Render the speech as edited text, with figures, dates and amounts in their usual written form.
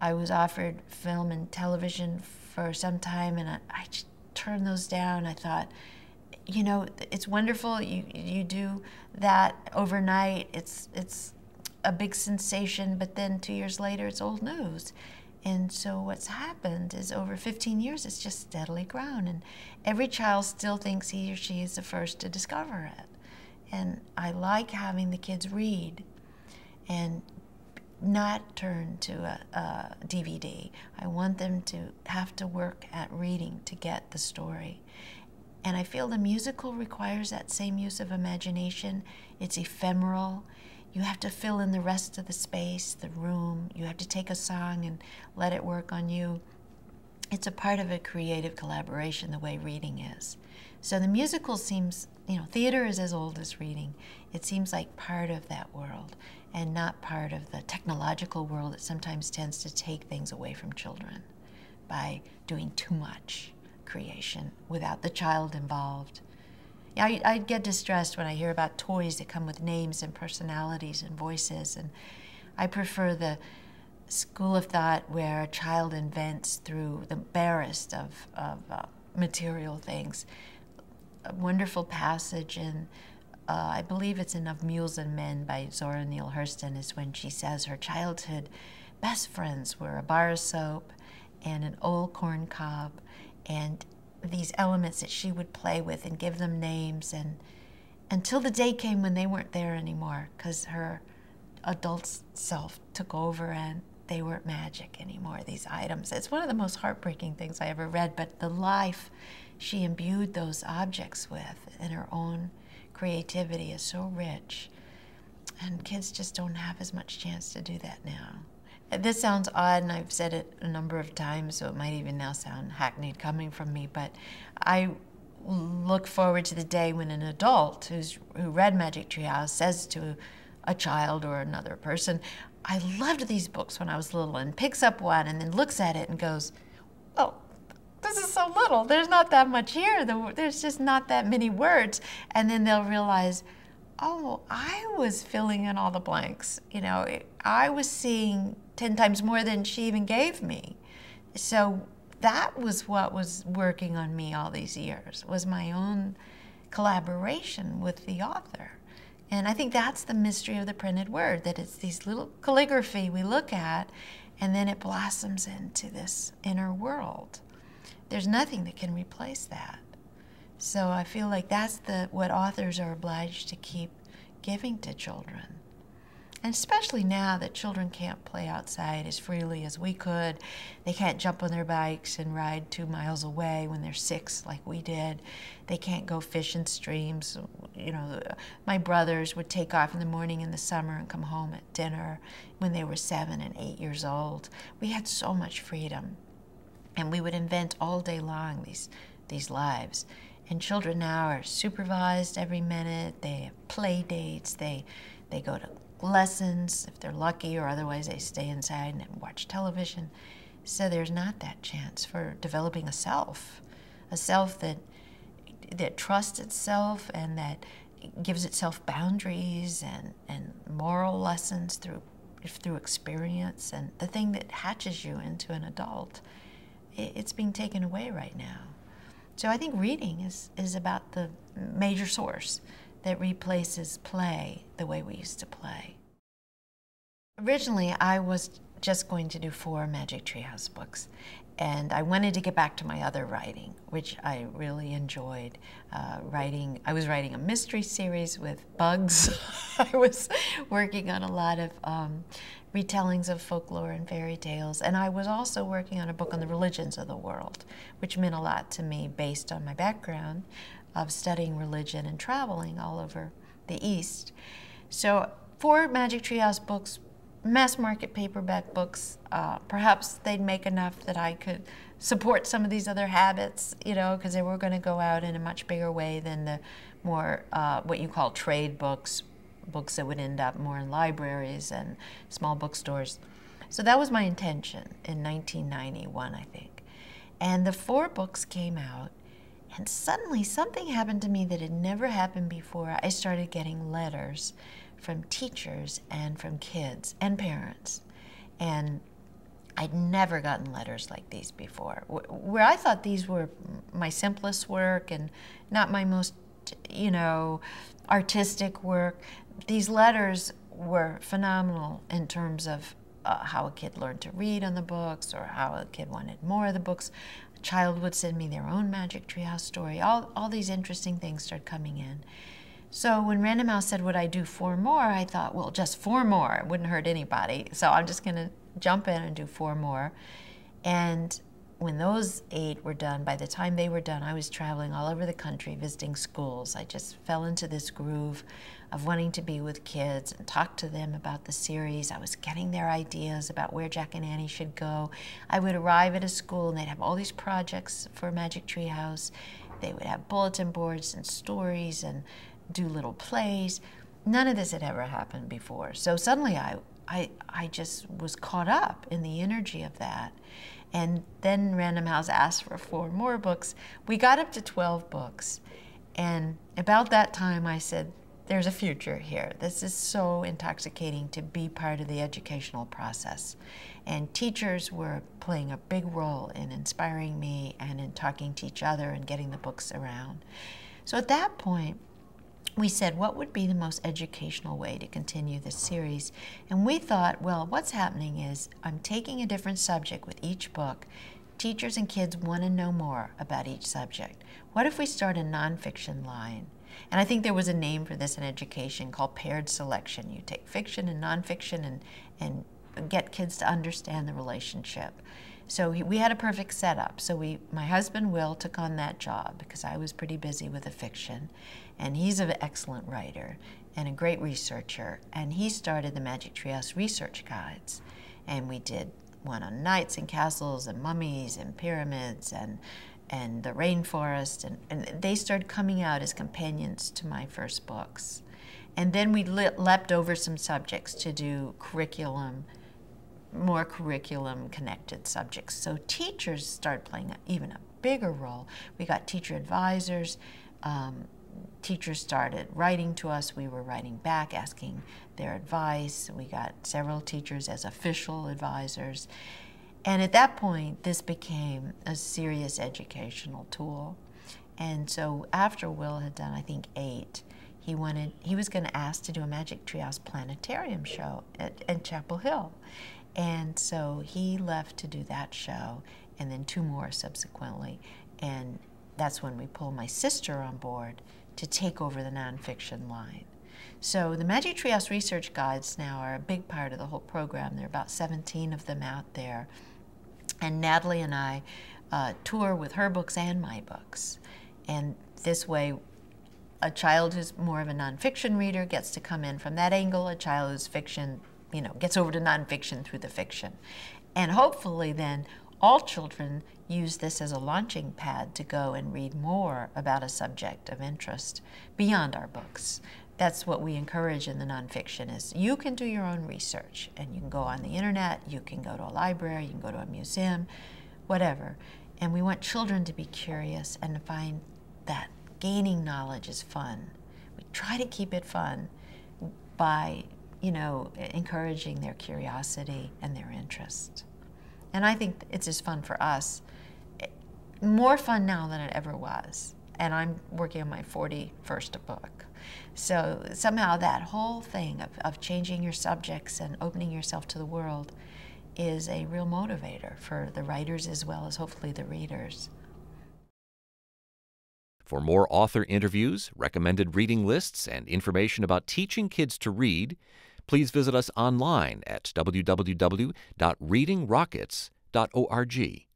I was offered film and television for some time, and I just turned those down. I thought, you know, it's wonderful. You do that overnight. It's a big sensation, but then 2 years later, it's old news. And so what's happened is over 15 years, it's just steadily grown. And every child still thinks he or she is the first to discover it. And I like having the kids read and not turn to a DVD. I want them to have to work at reading to get the story. And I feel the musical requires that same use of imagination. It's ephemeral. You have to fill in the rest of the space, the room. You have to take a song and let it work on you. It's a part of a creative collaboration the way reading is. So the musical seems, you know, theater is as old as reading. It seems like part of that world and not part of the technological world that sometimes tends to take things away from children by doing too much creation without the child involved. I get distressed when I hear about toys that come with names and personalities and voices, and I prefer the school of thought where a child invents through the barest of material things. A wonderful passage in, I believe it's in Of Mules and Men by Zora Neale Hurston, is when she says her childhood best friends were a bar of soap and an old corn cob, and these elements that she would play with and give them names, and until the day came when they weren't there anymore because her adult self took over and they weren't magic anymore, these items. It's one of the most heartbreaking things I ever read, but the life she imbued those objects with and her own creativity is so rich, and kids just don't have as much chance to do that now. This sounds odd, and I've said it a number of times, so it might even now sound hackneyed coming from me, but I look forward to the day when an adult who read Magic Tree House says to a child or another person, I loved these books when I was little, and picks up one and then looks at it and goes, oh, this is so little. There's not that much here. There's just not that many words. And then they'll realize, oh, I was filling in all the blanks. You know, I was seeing 10 times more than she even gave me. So that was what was working on me all these years, was my own collaboration with the author. And I think that's the mystery of the printed word, that it's these little calligraphy we look at, and then it blossoms into this inner world. There's nothing that can replace that. So I feel like that's what authors are obliged to keep giving to children. And especially now that children can't play outside as freely as we could. They can't jump on their bikes and ride 2 miles away when they're 6 like we did. They can't go fish in streams. You know, my brothers would take off in the morning in the summer and come home at dinner when they were 7 and 8 years old. We had so much freedom. And we would invent all day long these lives. And children now are supervised every minute. They have play dates. They go to lessons if they're lucky, or otherwise they stay inside and watch television. So there's not that chance for developing a self that trusts itself and that gives itself boundaries and moral lessons through experience, and the thing that hatches you into an adult. It's being taken away right now. So I think reading is about the major source that replaces play the way we used to play. Originally, I was just going to do 4 Magic Tree House books, and I wanted to get back to my other writing, which I really enjoyed writing. I was writing a mystery series with bugs. I was working on a lot of retellings of folklore and fairy tales, and I was also working on a book on the religions of the world, which meant a lot to me based on my background of studying religion and traveling all over the East. So 4 Magic Tree House books, mass market paperback books, perhaps they'd make enough that I could support some of these other habits, you know, because they were going to go out in a much bigger way than the more what you call trade books that would end up more in libraries and small bookstores. So that was my intention in 1991, I think. And the 4 books came out, and suddenly something happened to me that had never happened before. I started getting letters from teachers and from kids and parents. And I'd never gotten letters like these before, where I thought these were my simplest work and not my most, artistic work. These letters were phenomenal in terms of how a kid learned to read on the books, or how a kid wanted more of the books. A child would send me their own Magic Treehouse story. All these interesting things started coming in. So when Random House said, would I do 4 more, I thought, well, just 4 more. It wouldn't hurt anybody. So I'm just going to jump in and do 4 more. And when those 8 were done, by the time they were done, I was traveling all over the country visiting schools. I just fell into this groove of wanting to be with kids and talk to them about the series. I was getting their ideas about where Jack and Annie should go. I would arrive at a school and they'd have all these projects for Magic Treehouse. They would have bulletin boards and stories and do little plays. None of this had ever happened before. So suddenly I just was caught up in the energy of that. And then Random House asked for 4 more books. We got up to 12 books. And about that time I said, there's a future here. This is so intoxicating to be part of the educational process. And teachers were playing a big role in inspiring me and in talking to each other and getting the books around. So at that point, we said, what would be the most educational way to continue this series? And we thought, well, what's happening is I'm taking a different subject with each book. Teachers and kids want to know more about each subject. What if we start a nonfiction line? And I think there was a name for this in education called paired selection. You take fiction and nonfiction and get kids to understand the relationship. So we had a perfect setup. So my husband Will took on that job because I was pretty busy with the fiction. And he's an excellent writer and a great researcher. And he started the Magic Treehouse research guides. And we did one on knights and castles and mummies and pyramids and the rainforest. And they started coming out as companions to my first books. And then we leapt over some subjects to do more curriculum-connected subjects. So teachers started playing even a bigger role. We got teacher advisors. Teachers started writing to us. We were writing back, asking their advice. We got several teachers as official advisors. And at that point, this became a serious educational tool. And so after Will had done, I think, 8, he was going to ask to do a Magic Treehouse planetarium show at Chapel Hill. And so he left to do that show, and then 2 more subsequently. And that's when we pulled my sister on board to take over the nonfiction line. So the Magic Treehouse research guides now are a big part of the whole program. There are about 17 of them out there. And Natalie and I tour with her books and my books. And this way, a child who's more of a nonfiction reader gets to come in from that angle. A child who's fiction, gets over to nonfiction through the fiction. And hopefully then, all children use this as a launching pad to go and read more about a subject of interest beyond our books. That's what we encourage in the nonfiction is you can do your own research, and you can go on the internet, you can go to a library, you can go to a museum, whatever. And we want children to be curious and to find that gaining knowledge is fun. We try to keep it fun by, encouraging their curiosity and their interest. And I think it's as fun for us, more fun now than it ever was. And I'm working on my 41st book. So somehow that whole thing of changing your subjects and opening yourself to the world is a real motivator for the writers as well as hopefully the readers. For more author interviews, recommended reading lists, and information about teaching kids to read, please visit us online at www.readingrockets.org.